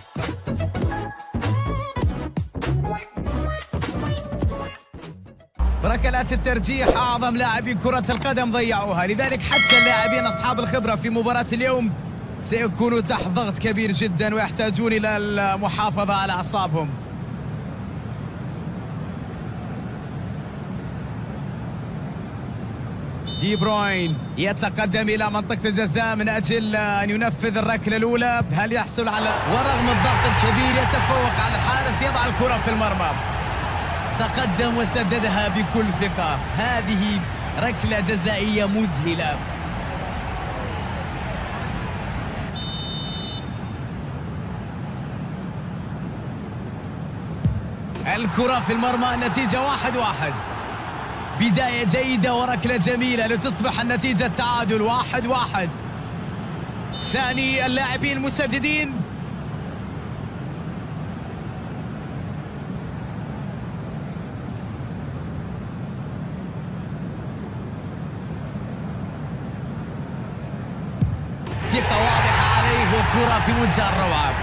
ركلات الترجيح أعظم لاعبي كرة القدم ضيعوها، لذلك حتى اللاعبين أصحاب الخبرة في مباراة اليوم سيكونوا تحت ضغط كبير جدا ويحتاجون إلى المحافظة على أعصابهم. دي بروين يتقدم إلى منطقة الجزاء من أجل أن ينفذ الركلة الأولى. هل يحصل على، ورغم الضغط الكبير يتفوق على الحارس، يضع الكرة في المرمى، تقدم وسددها بكل ثقة. هذه ركلة جزائية مذهلة. الكرة في المرمى، النتيجة 1-1. بداية جيدة وركلة جميلة لتصبح النتيجة تعادل 1-1. ثاني اللاعبين المسددين. ثقة واضحة عليه وكرة في منتهى الروعة.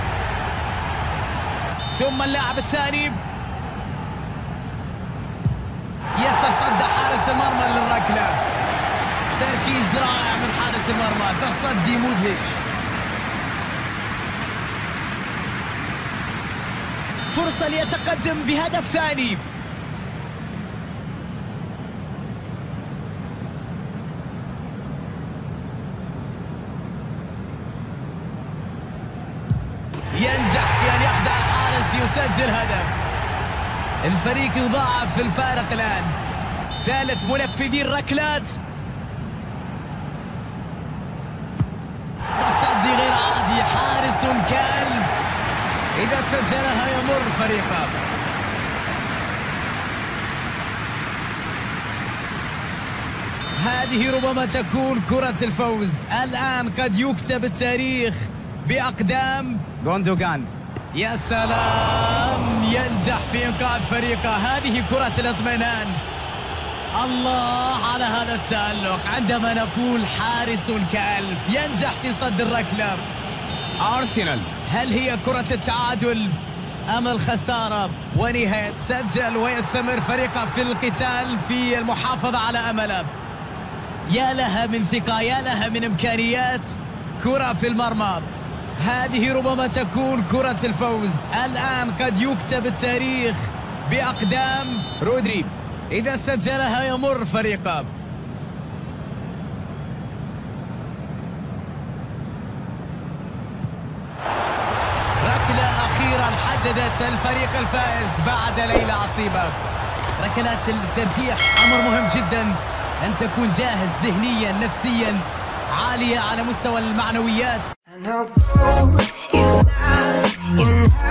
ثم اللاعب الثاني يتصدى حارس المرمى للركلة. تركيز رائع من حارس المرمى، تصدي مدهش. فرصة ليتقدم بهدف ثاني. ينجح في أن يخدع الحارس، يسجل هدف. الفريق يضاعف في الفارق الآن. ثالث منفذي الركلات. تصدي غير عادي، حارس كلب. إذا سجلها يمر فريقه. هذه ربما تكون كرة الفوز. الآن قد يكتب التاريخ بأقدام غوندوغان. يا سلام، ينجح في إنقاذ فريقه. هذه كرة الاطمئنان. الله على هذا التألق. عندما نقول حارس كألف ينجح في صد الركلة. أرسنال، هل هي كرة التعادل أم الخسارة؟ ونهاية سجل ويستمر فريقه في القتال في المحافظة على أمله. يا لها من ثقة، يا لها من إمكانيات. كرة في المرمى، هذه ربما تكون كرة الفوز. الآن قد يكتب التاريخ بأقدام رودري. إذا سجلها يمر فريقه. ركلة أخيرا حددت الفريق الفائز بعد ليلة عصيبة. ركلات الترجيح أمر مهم جدا، أن تكون جاهز ذهنيا نفسيا، عالية على مستوى المعنويات.